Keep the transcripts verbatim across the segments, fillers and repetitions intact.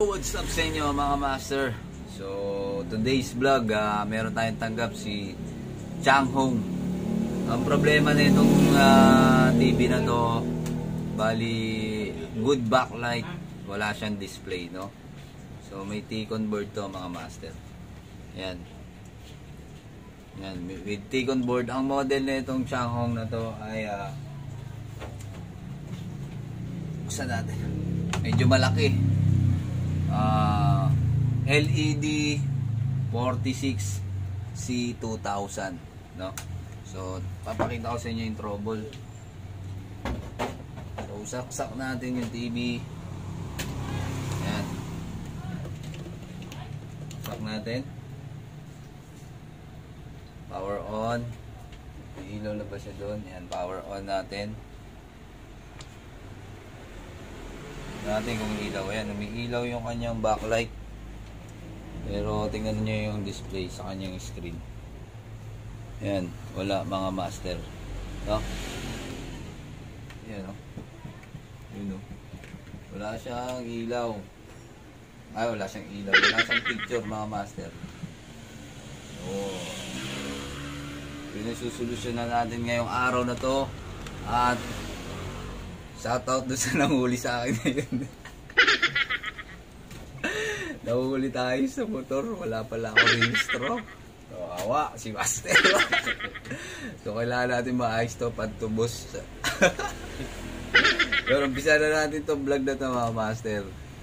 What's up sa inyo mga master? So today's vlog, uh, meron tayong tanggap si Changhong. Ang problema na itong uh, T V na to, bali good backlight, wala siyang display, no? So may T-con board to mga master. Yan. Yan, with T-con board. Ang model na itong Changhong na to ay uh, buksan natin. Medyo malaki. Uh, L E D forty-six C two thousand, no? So papakita ko sa inyo yung trouble. So saksak natin yung T V. Yan. Sak natin. Power on. May ilaw na ba siya doon? Yan, power on natin. Natin kung ilaw. Ayan, umiilaw yung kanyang backlight. Pero tingnan nyo yung display sa kanyang screen. Ayan, wala mga master, no? Ayan, no? Ayan, no? Wala siyang ilaw. Ay, wala siyang ilaw. Wala siyang picture mga master. Oh. Yun yung susolusyonan natin ngayong araw na to. At shoutout doon sa nanghuli sa akin ngayon. Nanghuli tayo sa motor. Wala pala ako registro. So, awa, si master. So, kailangan natin maayos to pagtubos. Pero umpisa na natin itong vlog na ito mga master.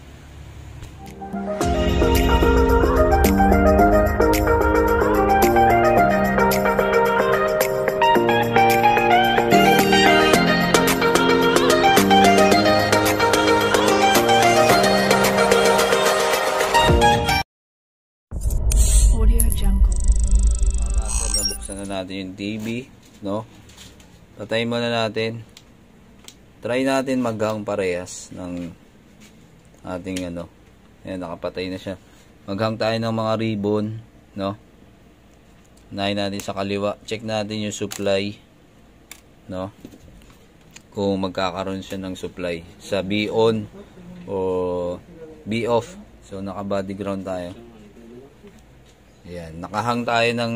Buksan na natin yung T V, no? Patayin muna natin. Try natin maghang parehas ng ating ano. Ayan, nakapatay na siya. Maghang tayo ng mga ribbon, no? Unahin natin sa kaliwa. Check natin yung supply, no? Kung magkakaroon siya ng supply sa B on o B off. So naka body ground tayo. Ayan, nakahang tayo ng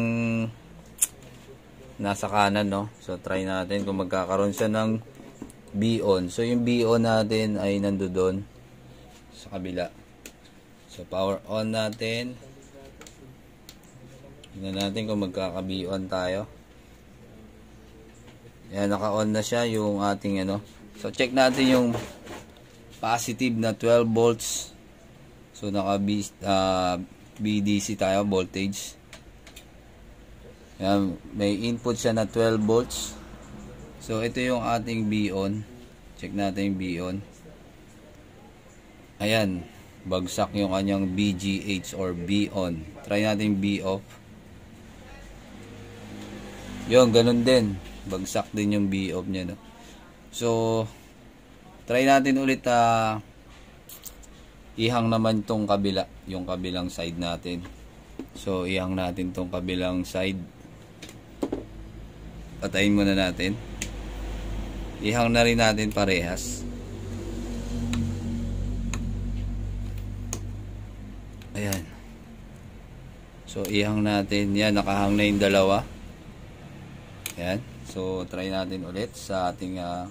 nasa kanan, no? So try natin kung magkakaroon siya ng B on. So yung B on natin ay nandoon sa kabila. So power on natin. Tingnan natin kung magkaka-B on tayo. Ayan, naka-on na siya yung ating ano. So check natin yung positive na twelve volts. So naka B, uh, B D C tayo, voltage. Yan, may input siya na twelve volts. So ito yung ating B on. Check natin yung B on. Ayan, bagsak yung kanyang B G H or B on. Try natin B off. Yun, ganun din. Bagsak din yung B off niya, no? So try natin ulit uh, ihang naman tong kabila, yung kabilang side natin. So ihang natin tong kabilang side. Patayin muna natin. Ihang na rin natin parehas. Ayan. So ihang natin. Yan, nakahang na yung dalawa. Ayan. So try natin ulit sa ating uh,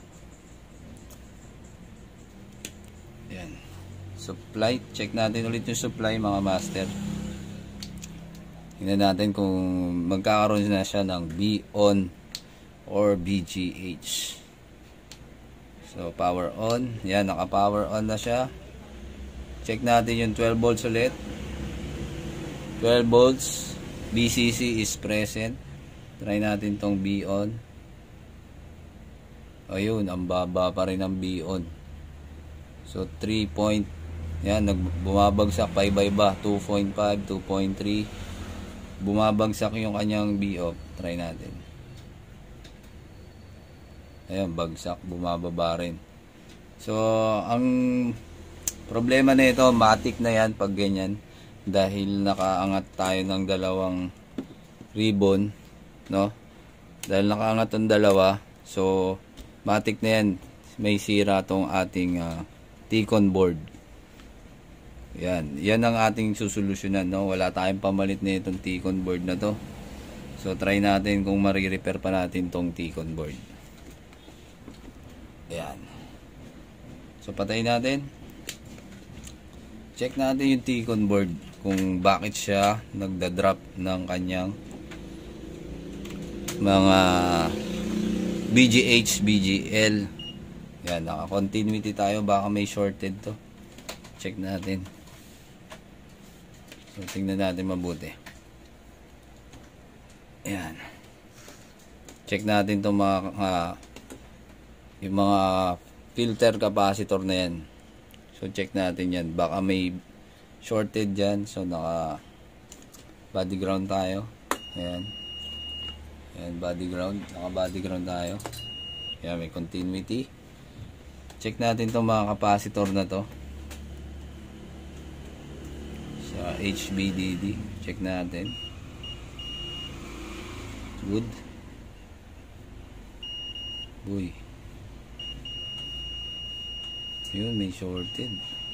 ayan, supply. Check natin ulit yung supply mga master. Tingnan natin kung magkakaroon na siya ng B on or B G H. So power on. Yan, naka power on na siya. Check natin yung twelve volts ulit. twelve volts. B C C is present. Try natin tong B on. Ayun, ang baba pa rin ng B on. So three point. Yan, bumabagsak pa iba-iba. two point five, two point three. Bumabagsak yung kanyang B off. Try natin. Ayan, bagsak, bumababa rin. So ang problema na ito, matik na yan pag ganyan, dahil nakaangat tayo ng dalawang ribbon, no? Dahil nakaangat ang dalawa, so matik na yan, may sira tong ating uh, T-con board. Yan, yan ang ating susolusyonan, no? Wala tayong pamalit na itong T-con board na to. So try natin kung mari-repair pa natin tong T-con board. Yan. So patayin natin. Check natin yung T-con board kung bakit siya nagda-drop ng kanyang mga B G H, B G L. Yan, naka-continuity tayo, baka may shorted to. Check natin. So tingnan natin mabuti. Ayan. Check natin itong mga uh, yung mga filter capacitor na yan. So check natin yan. Baka may shorted dyan. So naka body ground tayo. Ayan. Ayan, body ground. Naka body ground tayo. Ayan, may continuity. Check natin itong mga capacitor na to. Sa H B D D. Check natin. Good. Uy. Yun, may shorted.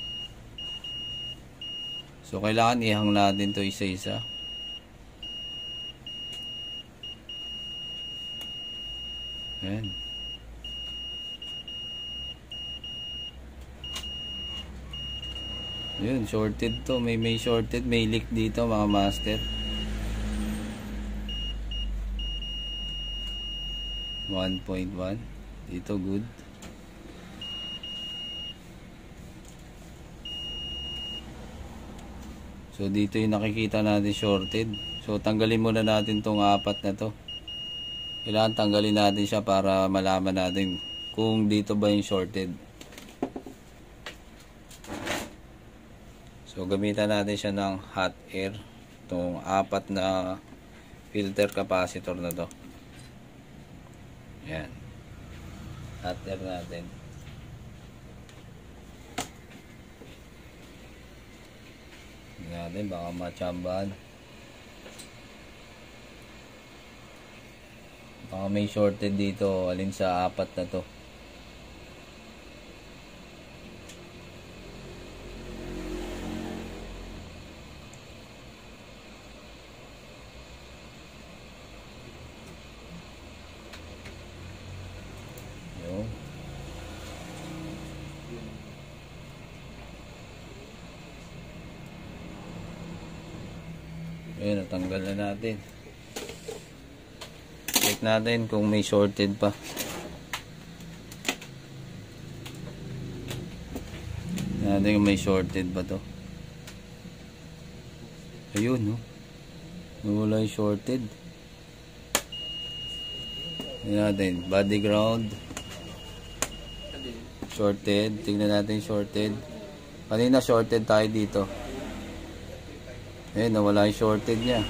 So, kailangan ihang natin to isa-isa. Ayan. Yun, shorted to. May may shorted. May leak dito mga master. one point one. Dito good. So dito yung nakikita natin shorted. So tanggalin muna natin tong apat na to. Kailangan tanggalin natin siya para malaman natin kung dito ba yung shorted. So gamitan natin siya ng hot air. Itong apat na filter capacitor na to. Yan. Hot air natin. Tingnan natin baka matsambahan. Baka may shorted dito alin sa apat na to. Ayun, natanggal na natin. Check natin kung may shorted pa. Natin kung may shorted pa to. Ayun, no? Nawala yung shorted. Tingnan natin. Body ground. Shorted. Tingnan natin shorted. Kanina shorted tayo dito. Eh, nawala yung shorted niya.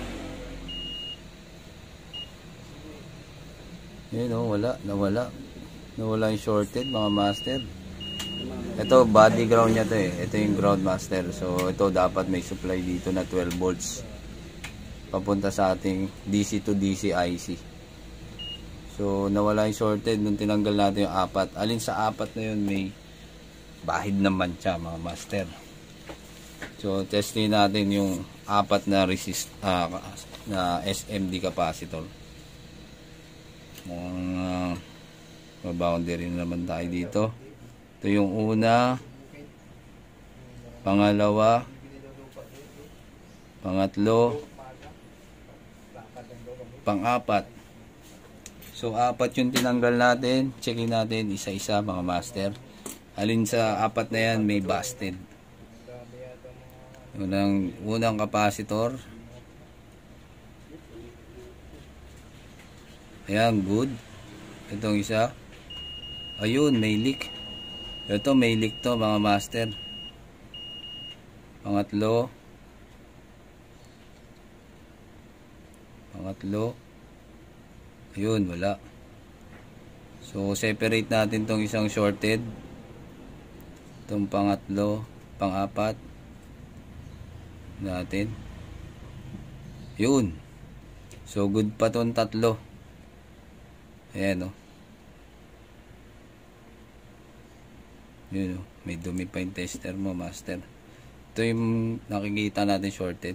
Eh, no, wala. Nawala. Nawala yung shorted, mga master. Ito, body ground niya to eh. Ito yung ground master. So, ito dapat may supply dito na twelve volts. Papunta sa ating D C to D C I C. So, nawala yung shorted nung tinanggal natin yung apat. Alin sa apat na yun, may bahid naman siya, mga master. So, testin natin yung apat na resist uh, na S M D capacitor. Mukhang uh, maboundary na naman tayo dito. Ito yung una, pangalawa, pangatlo, pang-apat. So, apat yung tinanggal natin. Checkin natin isa-isa, mga master. Alin sa apat na yan, may busted. Unang, unang capacitor. Ayan, good. Itong isa. Ayun, may leak. Ito, may leak to, mga master. Pangatlo. Pangatlo. Ayun, wala. So, separate natin tong isang shorted. Itong pangatlo, pang-apat. Natin. Yun. So, good pa tong tatlo. Ayan, o. Yun, o. May dumi pa yung tester mo, master. Ito yung nakikita natin shorted.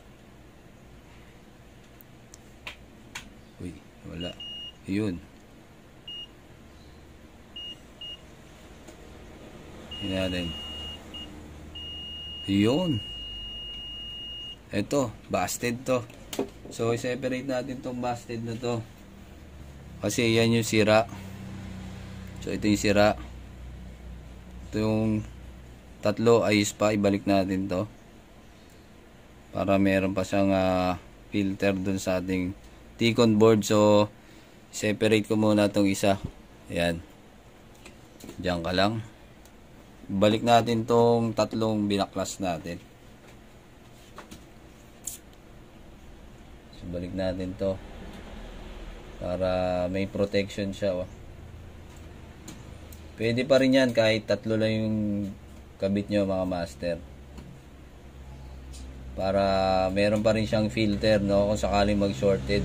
Uy, wala. Yun. Yun natin. Yun. Ito, busted to. So, i-separate natin tong busted na to. Kasi yan yung sira. So, ito yung sira. Ito yung tatlo, ayos pa. Ibalik natin to. Para meron pa siyang uh, filter dun sa ating T-con board. So, separate ko muna tong isa. Ayan. Diyan ka lang. Balik natin tong tatlong binaklas natin. So, balik natin to. Para may protection siya. Oh. Pwede pa rin yan kahit tatlo lang yung kabit nyo mga master. Para meron pa rin siyang filter, no, kung sakaling mag shorted.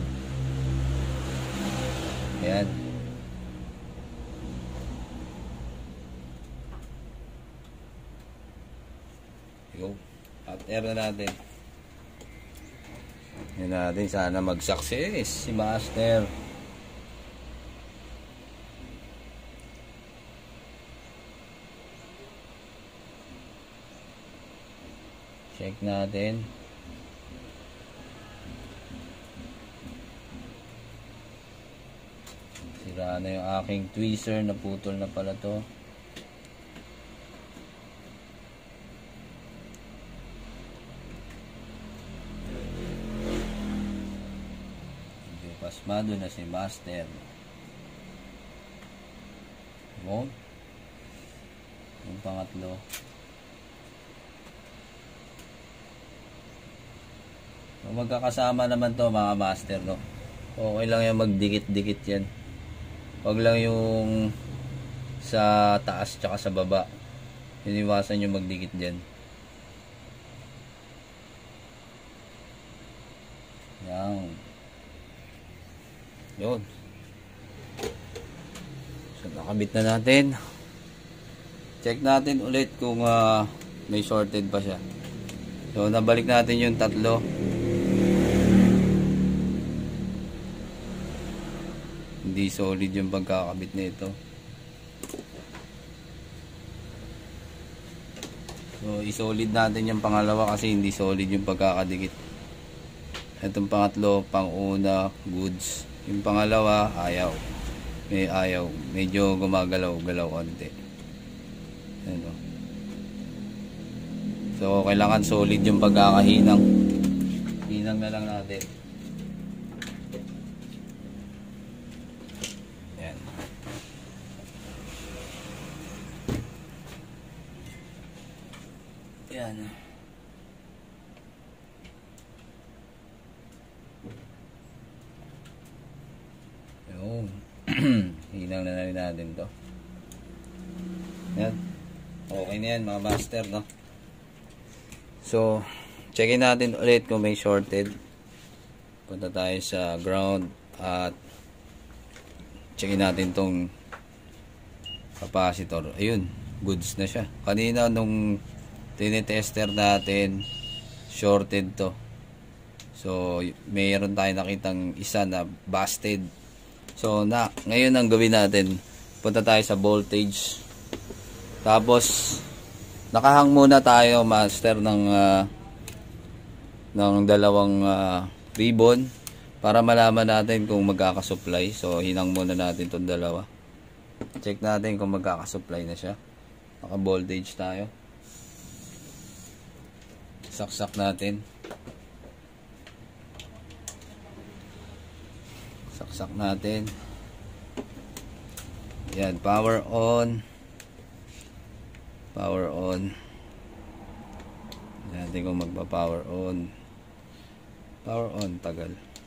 Ayan. Go. At air na natin. Yan natin, sana mag-success si master. Check natin. Sira na yung aking tweezer, naputol na pala to. Pasmado na si master. Mo. Yung pangatlo. So, magkakasama naman to mga master, no. Okay lang yung magdikit-dikit yan. Wag lang yung sa taas tsaka sa baba. Iniwasan yung magdikit dyan. Yan. Yun. So, nakabit na natin. Check natin ulit kung uh, may shorted pa siya. So, nabalik natin yung tatlo. Hindi solid yung pagkakabit nito. So, isolid natin yung pangalawa kasi hindi solid yung pagkakadikit. Itong pangatlo, pang-una, goods. Yung pangalawa, ayaw. May ayaw. Medyo gumagalaw-galaw konti. Ano. So, kailangan solid yung pagkakahinang. Hinang na lang natin. Ayan. Ayan. Yun. Hinang na rin natin to. Yan. Okay na yan mga master, no? So, checkin natin ulit kung may shorted. Punta tayo sa ground at checkin natin tong capacitor. Ayun, goods na siya. Kanina nung tinetester natin, shorted to. So, mayroon tayo nakitang isa na busted. So, na, ngayon ang gawin natin, punta tayo sa voltage. Tapos, nakahang muna tayo, master, ng, uh, ng dalawang uh, ribbon para malaman natin kung magkakasupply. So, hinang muna natin itong dalawa. Check natin kung magkakasupply na siya. Naka-voltage tayo. Saksak natin. Saksak natin. Yan, power on. Power on. Yan, natin kung magpa-power on. Power on, tagal.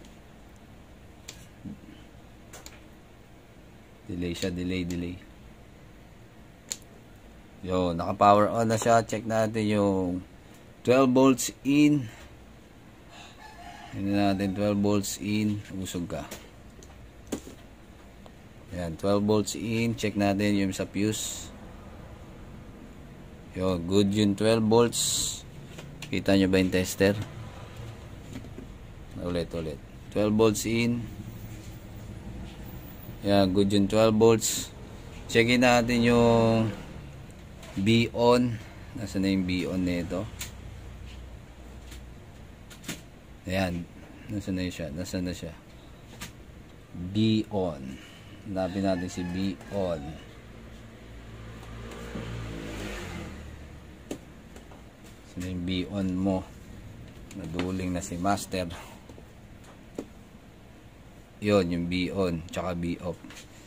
Delay siya, delay, delay. Yo, naka-power on na siya. Check natin yung twelve volts in. Hindi natin twelve volts in. Usog ka. Ayan, twelve volts in. Check natin yung sa fuse. Yo, good yung twelve volts. Kita nyo ba yung tester? Ulit ulit. twelve volts in. Yan, good yung twelve volts. Checkin natin yung B on. Nasaan na yung B on nito? Ayan. Nasaan na siya? Nasaan na siya? B on. Hanapin natin si B on. Nasaan na yung B on mo? Naduling na si master. Yun, yung B on. Tsaka B off.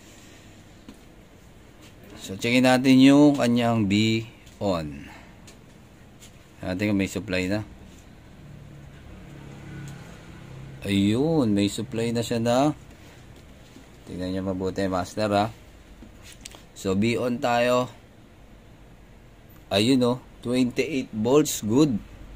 So, checkin natin yung kanyang B on. Natin kung may supply na. Ayun, may supply na siya na. Tingnan nyo mabuti, master, ha. So, B on tayo. Ayun, oh. twenty-eight volts. Good.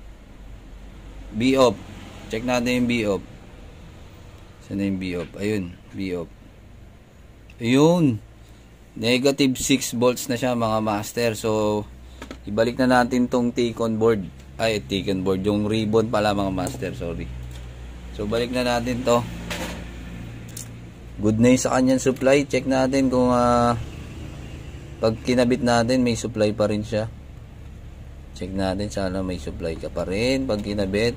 B off. Check natin yung B off. Saan na yung B off? Ayun, B off. Ayun. Negative six volts na siya, mga master. So, ibalik na natin tong T-con board. Ay, T-con board. Yung ribbon pala, mga master. Sorry. So, balik na natin to. Good na yung sa kanyang supply. Check natin kung uh, pag kinabit natin, may supply pa rin siya. Check natin. Sana may supply ka pa rin pag kinabit.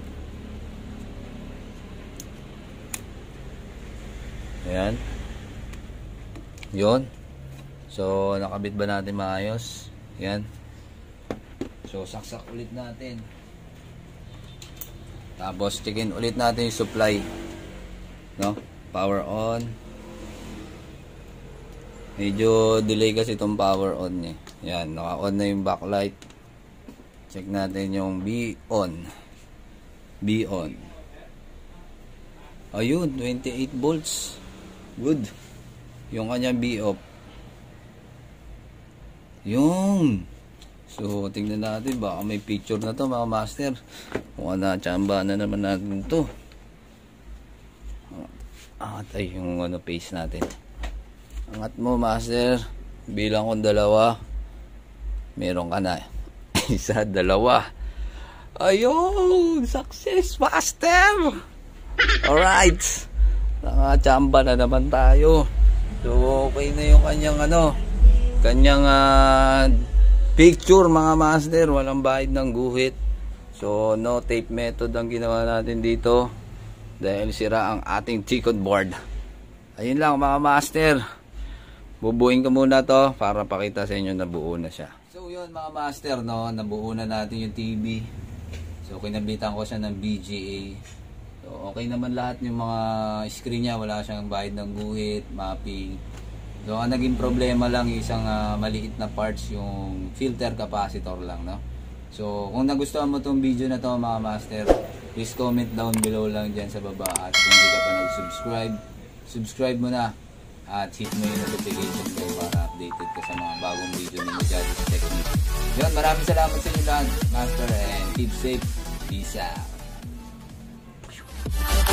Ayan. Yun. So, nakabit ba natin maayos? Yan. So, saksak ulit natin. Tapos, checkin ulit natin yung supply. No? Power on. Medyo delay kasi itong power on niya. Yan. Naka-on na yung backlight. Check natin yung B on. B on. Ayun. twenty-eight volts. Good. Yung kanyang B off. Yung so tingnan natin baka may picture na to, mga master. Kung ano, tsamba na naman natin to. Angat ay yung ano paste natin. Angat mo, master. Bilang kong dalawa. Meron ka na. Isa, dalawa. Ayun, success, master. Alright. Nakatsamba na naman tayo. So okay na yung kanyang ano, kanyang uh, picture, mga master. Walang bahid ng guhit. So no tape method ang ginawa natin dito dahil sira ang ating T-con board. Ayun lang, mga master. Bubuin ko muna to para pakita sa inyo na buo na siya. So yun, mga master, no, nabuo na natin yung T V. So kinabitan ko siya ng B G A. So okay naman lahat yung mga screen niya. Wala siyang bahid ng guhit, mapping. So, ang naging problema lang isang uh, maliit na parts, yung filter capacitor lang, no? So, kung nagustuhan mo tong video na to, mga master, please comment down below lang dyan sa baba. At kung hindi ka pa nag-subscribe, subscribe mo na. At hit mo yung notification bell para updated ka sa mga bagong video ni MOJHAJO'S Technique. Yun, maraming salamat sa inyo lahat, master, and keep safe. Peace out.